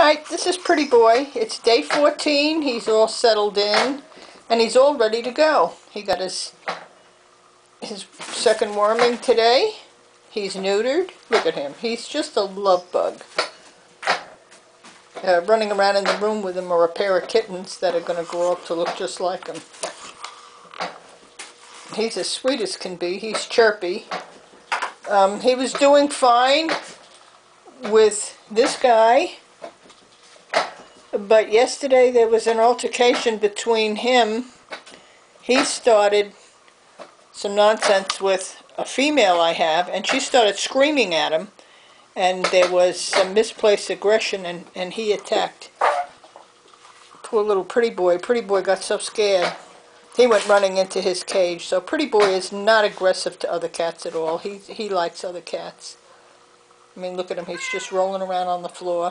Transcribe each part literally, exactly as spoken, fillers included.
Alright, this is Pretty Boy. It's day fourteen. He's all settled in. And he's all ready to go. He got his his second worming today. He's neutered. Look at him. He's just a love bug. Uh, running around in the room with him are a pair of kittens that are going to grow up to look just like him. He's as sweet as can be. He's chirpy. Um, he was doing fine with this guy. But yesterday there was an altercation between him. He started some nonsense with a female I have, and she started screaming at him. And there was some misplaced aggression, and, and he attacked. Poor little Pretty Boy. Pretty Boy got so scared. He went running into his cage. So Pretty Boy is not aggressive to other cats at all. He, he likes other cats. I mean, look at him. He's just rolling around on the floor.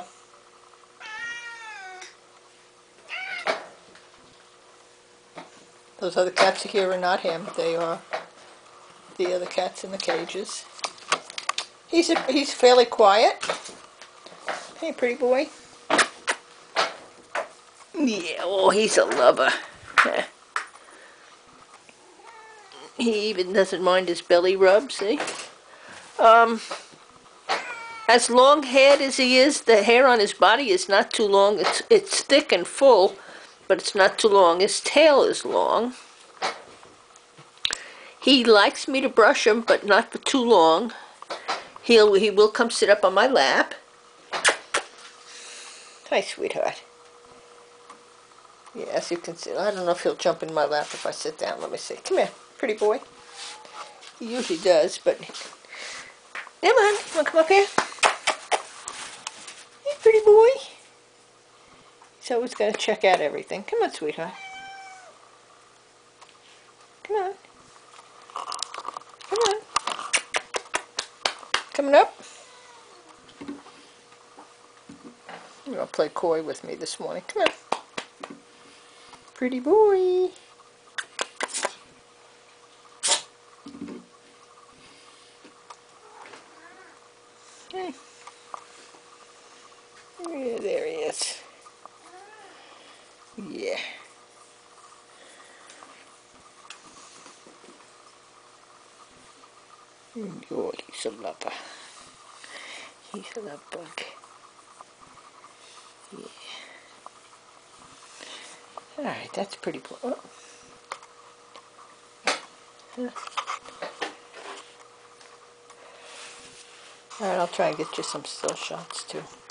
Those other cats here are not him. They are the other cats in the cages. He's a, he's fairly quiet. Hey, Pretty Boy. Yeah, oh, he's a lover. He even doesn't mind his belly rub, see? Um, as long-haired as he is, the hair on his body is not too long. It's, it's thick and full, but it's not too long. His tail is long. He likes me to brush him, but not for too long. He'll, he will come sit up on my lap. Hi, sweetheart. Yeah, as you can see, I don't know if he'll jump in my lap if I sit down. Let me see. Come here, Pretty Boy. He usually does, but... Come on, you want to come up here? Hey, Pretty Boy. He's always got to check out everything. Come on, sweetheart. Come on. Come on. Coming up? You're going to play coy with me this morning. Come on. Pretty Boy. Hey. Yeah, there he is. Yeah. Oh, he's a lover. He's a love bug. Yeah. Alright, that's Pretty Boy. Oh. Huh. Alright, I'll try and get you some still shots too.